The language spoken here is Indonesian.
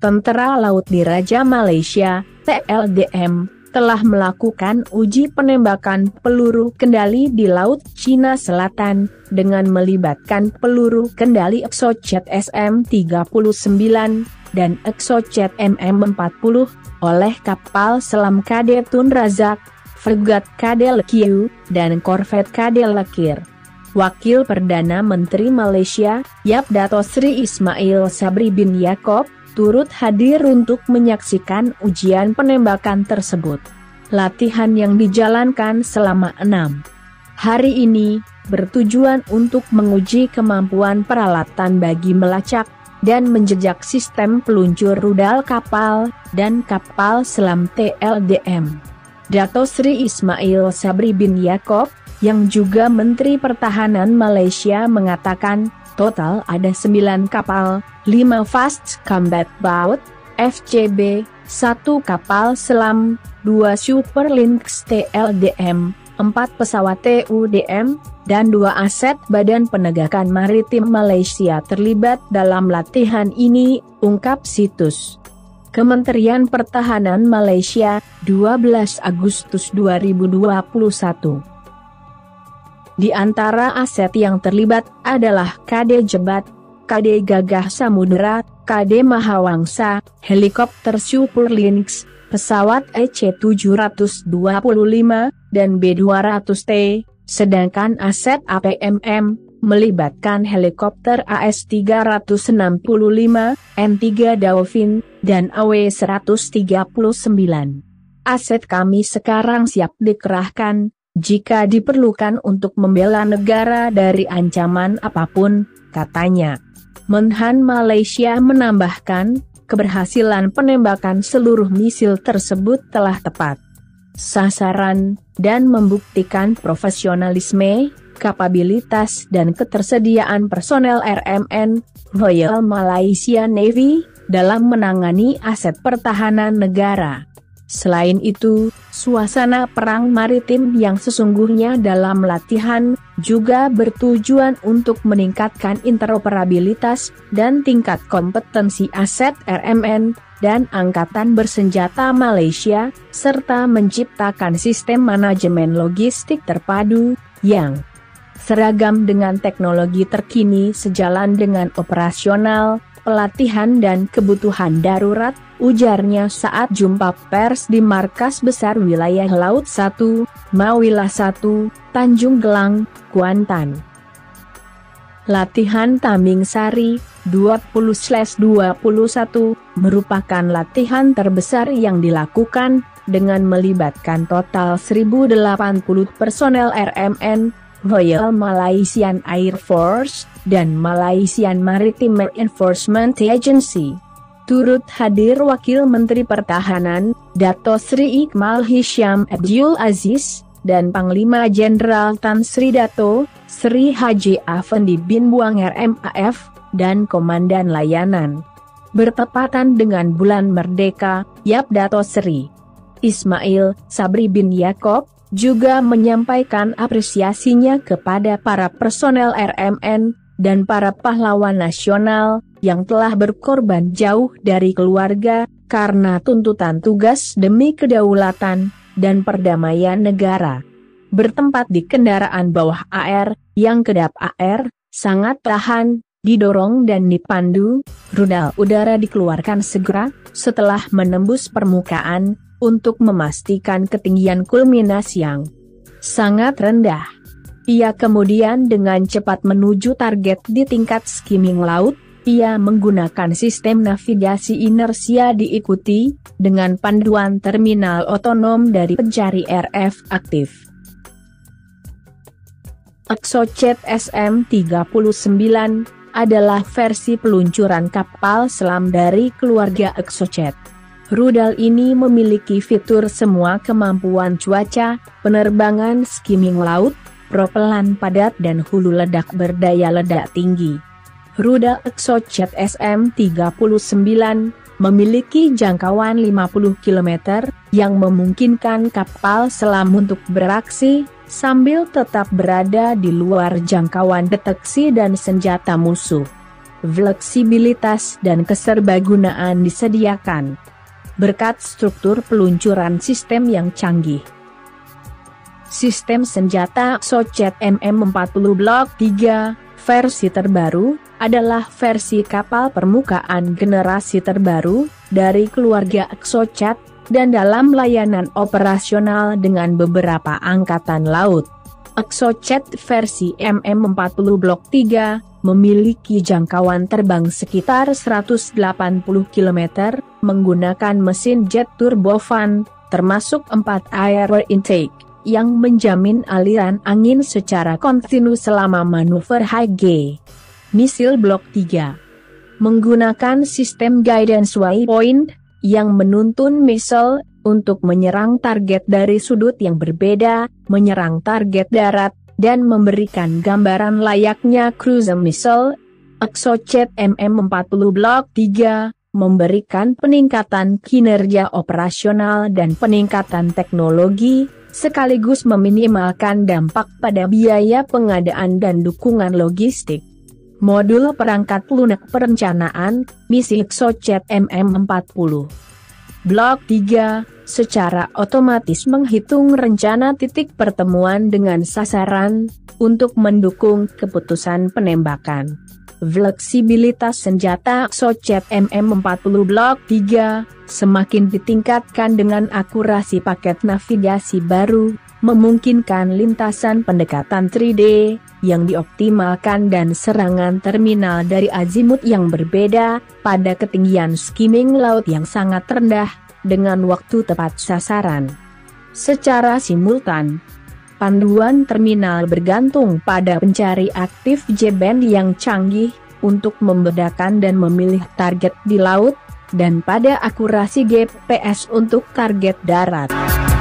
Tentara Laut Diraja Malaysia, TLDM, telah melakukan uji penembakan peluru kendali di Laut Cina Selatan, dengan melibatkan peluru kendali Exocet SM-39, dan Exocet MM-40, oleh kapal selam KD Tun Razak, fregat KD Lekiu, dan korvet KD Lekir. Wakil Perdana Menteri Malaysia, Yap Dato Sri Ismail Sabri bin Yaakob, turut hadir untuk menyaksikan ujian penembakan tersebut. Latihan yang dijalankan selama 6 hari ini, bertujuan untuk menguji kemampuan peralatan bagi melacak dan menjejak sistem peluncur rudal kapal dan kapal selam TLDM. Dato Sri Ismail Sabri bin Yaakob, yang juga Menteri Pertahanan Malaysia, mengatakan, total ada 9 kapal, 5 Fast Combat Boat, FCB, 1 kapal selam, 2 Super Lynx TLDM, 4 pesawat TUDM, dan 2 aset Badan Penegakan Maritim Malaysia terlibat dalam latihan ini, ungkap situs Kementerian Pertahanan Malaysia, 12 Agustus 2021. Di antara aset yang terlibat adalah KD Jebat, KD Gagah Samudera, KD Mahawangsa, helikopter Super Lynx, pesawat EC-725, dan B-200T, sedangkan aset APMM, melibatkan helikopter AS-365, N3 Dauphin, dan AW-139. Aset kami sekarang siap dikerahkan jika diperlukan untuk membela negara dari ancaman apapun, katanya. Menhan Malaysia menambahkan, keberhasilan penembakan seluruh misil tersebut telah tepat sasaran, dan membuktikan profesionalisme, kapabilitas dan ketersediaan personel RMN, Royal Malaysia Navy, dalam menangani aset pertahanan negara. Selain itu, suasana perang maritim yang sesungguhnya dalam latihan, juga bertujuan untuk meningkatkan interoperabilitas dan tingkat kompetensi aset RMN, dan Angkatan Bersenjata Malaysia, serta menciptakan sistem manajemen logistik terpadu, yang seragam dengan teknologi terkini sejalan dengan operasional, pelatihan dan kebutuhan darurat, ujarnya saat jumpa pers di Markas Besar Wilayah Laut 1, Mawilah 1, Tanjung Gelang, Kuantan. Latihan Taming Sari 20/21 merupakan latihan terbesar yang dilakukan, dengan melibatkan total 1080 personel RMN, Royal Malaysian Air Force, dan Malaysian Maritime Enforcement Agency. Turut hadir Wakil Menteri Pertahanan, Dato Sri Iqmal Hisham Abdul Aziz, dan Panglima Jenderal Tan Sri Dato Sri Haji Afendi bin Buang RMAF, dan Komandan Layanan. Bertepatan dengan Bulan Merdeka, Yap Dato Sri Ismail Sabri bin Yaakob juga menyampaikan apresiasinya kepada para personel RMN dan para pahlawan nasional yang telah berkorban jauh dari keluarga karena tuntutan tugas demi kedaulatan dan perdamaian negara. Bertempat di kendaraan bawah AR yang kedap AR sangat tahan, didorong dan dipandu, rudal udara dikeluarkan segera setelah menembus permukaan untuk memastikan ketinggian kulminasi yang sangat rendah. Ia kemudian dengan cepat menuju target di tingkat skimming laut. Ia menggunakan sistem navigasi inersia diikuti dengan panduan terminal otonom dari pencari RF aktif. Exocet SM-39 adalah versi peluncuran kapal selam dari keluarga Exocet. Rudal ini memiliki fitur semua kemampuan cuaca, penerbangan skimming laut, propelan padat dan hulu ledak berdaya ledak tinggi. Rudal Exocet SM-39 memiliki jangkauan 50 km, yang memungkinkan kapal selam untuk beraksi, sambil tetap berada di luar jangkauan deteksi dan senjata musuh. fleksibilitas dan keserbagunaan disediakan. Berkat struktur peluncuran sistem yang canggih. Sistem senjata Exocet MM40 Blok 3, versi terbaru, adalah versi kapal permukaan generasi terbaru, dari keluarga Exocet, dan dalam layanan operasional dengan beberapa angkatan laut. Exocet versi MM40 Blok 3, memiliki jangkauan terbang sekitar 180 km, menggunakan mesin jet turbofan, termasuk 4 air intake, yang menjamin aliran angin secara kontinu selama manuver HG. Misil Blok 3 menggunakan sistem guidance waypoint, yang menuntun misil untuk menyerang target dari sudut yang berbeda, menyerang target darat, dan memberikan gambaran layaknya cruise missile. Exocet MM40 Blok 3 memberikan peningkatan kinerja operasional dan peningkatan teknologi, sekaligus meminimalkan dampak pada biaya pengadaan dan dukungan logistik. Modul perangkat lunak perencanaan, misi Exocet MM40 Blok 3, secara otomatis menghitung rencana titik pertemuan dengan sasaran, untuk mendukung keputusan penembakan. Fleksibilitas senjata Exocet MM40 Blok 3, semakin ditingkatkan dengan akurasi paket navigasi baru, memungkinkan lintasan pendekatan 3D, yang dioptimalkan dan serangan terminal dari azimut yang berbeda, pada ketinggian skimming laut yang sangat rendah, dengan waktu tepat sasaran. Secara simultan, panduan terminal bergantung pada pencari aktif J-band yang canggih, untuk membedakan dan memilih target di laut, dan pada akurasi GPS untuk target darat.